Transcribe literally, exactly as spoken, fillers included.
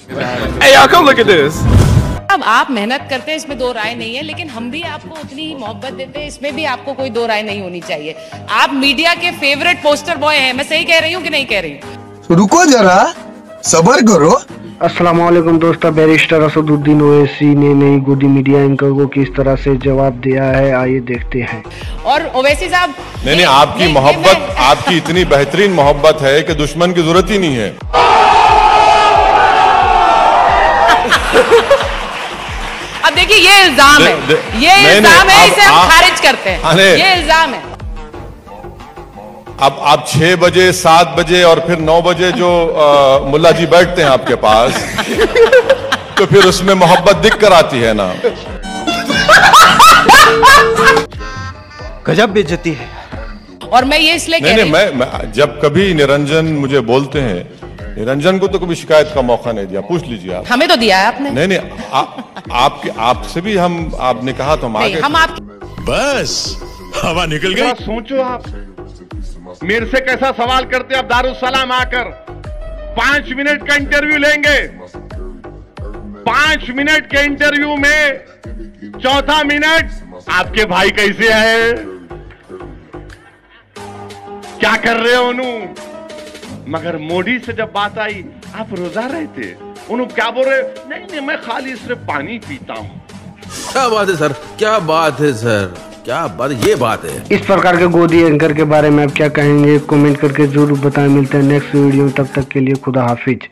Hey y'all, come look at this. अब आप मेहनत करते हैं, इसमें दो राय नहीं है, लेकिन हम भी आपको उतनी ही मोहब्बत देते हैं, इसमें भी आपको कोई दो राय नहीं होनी चाहिए। आप मीडिया के फेवरेट पोस्टर बॉय हैं, मैं सही कह रही हूँ कि नहीं कह रही हूँ? रुको जरा, सबर करो। अस्सलाम वालेकुम दोस्तों, बैरिस्टर असदुद्दीन ओवैसी ने नई गोदी मीडिया एंकर को किस तरह से जवाब दिया है, आइए देखते हैं। और ओवैसी साहब, नहीं नहीं, आपकी मोहब्बत, आपकी इतनी बेहतरीन मोहब्बत है कि दुश्मन की जरूरत ही नहीं है। अब देखिए, ये इल्जाम है, ये इल्जाम है, इसे हम खारिज करते हैं, ये इल्जाम है। अब आप छह बजे, सात बजे और फिर नौ बजे जो आ, मुल्ला जी बैठते हैं आपके पास, तो फिर उसमें मोहब्बत दिख कर आती है ना। गजब बेइज्जती है। और मैं ये इसलिए नहीं नहीं, मैं, मैं जब कभी निरंजन मुझे बोलते हैं, निरंजन को तो कभी शिकायत का मौका नहीं दिया, पूछ लीजिए आप। हमें तो दिया है आपने। नहीं नहीं, आ, आपके आपसे भी हम, आपने कहा तो हम आगे। हम आप बस हवा निकल गई। सोचो आप मेरे से कैसा सवाल करते आप दारुसलाम आकर। पांच मिनट का इंटरव्यू लेंगे, पांच मिनट के इंटरव्यू में चौथा मिनट आपके भाई कैसे है, क्या कर रहे हो उन्हों। मगर मोदी से जब बात आई, आप रोजा रहे थे, उन्होंने क्या बोल रहे, नहीं नहीं मैं खाली सिर्फ पानी पीता हूं। क्या बात है सर, क्या बात है सर, क्या बात, ये बात है। इस प्रकार के गोदी एंकर के बारे में आप क्या कहेंगे, कमेंट करके जरूर बताएं। मिलते हैं नेक्स्ट वीडियो में, तब तक के लिए खुदा हाफिज।